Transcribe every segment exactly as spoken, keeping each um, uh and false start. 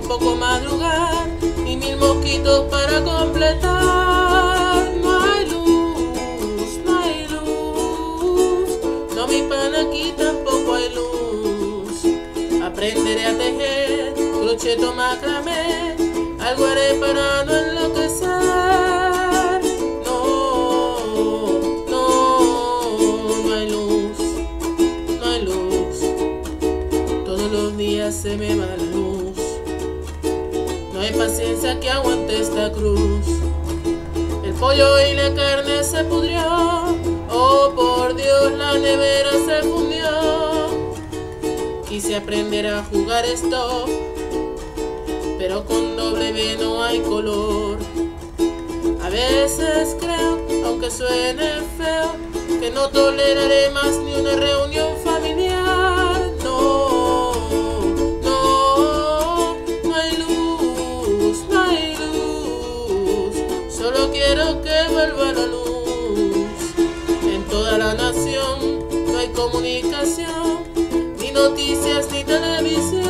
poco madrugar y mil mosquitos para completar. No hay luz, no hay luz, no mi pan, aquí tampoco hay luz. Aprenderé a tejer, crochet o macramé, algo haré para no enloquecer. No, no, no hay luz, no hay luz, todos los días se me va la luz. No hay paciencia que aguante esta cruz. El pollo y la carne se pudrió, oh por Dios la nevera se fundió. Quise aprender a jugar stop, pero con doble B no hay color. A veces creo, aunque suene feo, que no toleraré más ni una reunión familiar. No, no, no hay luz, no hay luz, solo quiero que vuelva la luz. En toda la nación no hay comunicación, ni noticias ni televisión.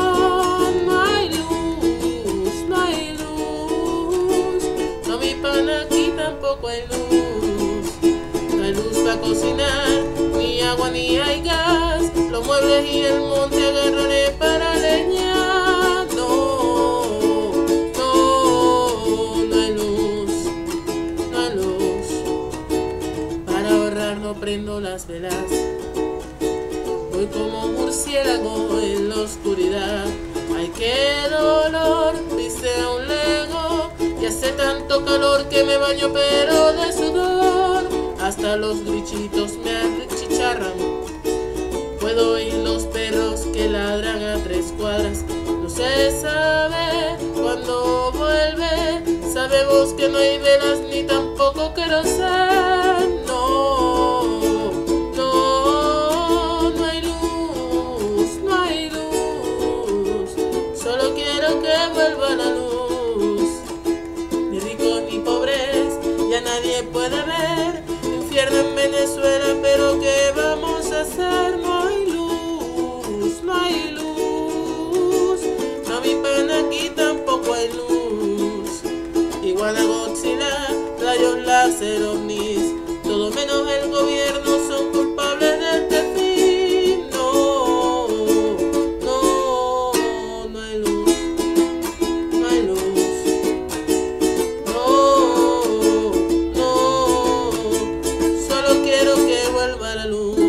Aquí tampoco hay luz, no hay luz para cocinar, ni agua ni hay gas, los muebles y el monte agarraré para leñar. No, no, no hay luz, no hay luz, para ahorrar no prendo las velas, voy como murciélago en la oscuridad. Ay, qué dolor, dice un lego, y hace tanto calor que me baño pero de sudor, hasta los grillitos me achicharran. Puedo oír los perros que ladran a tres cuadras. No se sabe cuándo vuelve, sabemos que no hay velas ni tampoco querosén. No, no, no hay luz, no hay luz, solo quiero que vuelva la luz. Ya nadie puede ver, infierno en Venezuela, pero ¿qué vamos a hacer? No hay luz, no hay luz, no mi pan, aquí tampoco hay luz. Iguana, Godzilla, rayos láser, ovnis, todo menos el gobierno son culpables de este fin. No, no, no hay luz, no hay luz. Quiero que vuelva la luz.